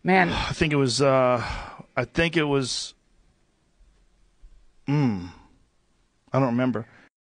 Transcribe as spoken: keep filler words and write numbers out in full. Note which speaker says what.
Speaker 1: Man,
Speaker 2: I think it was. Uh, I think it was. Mm, I don't remember.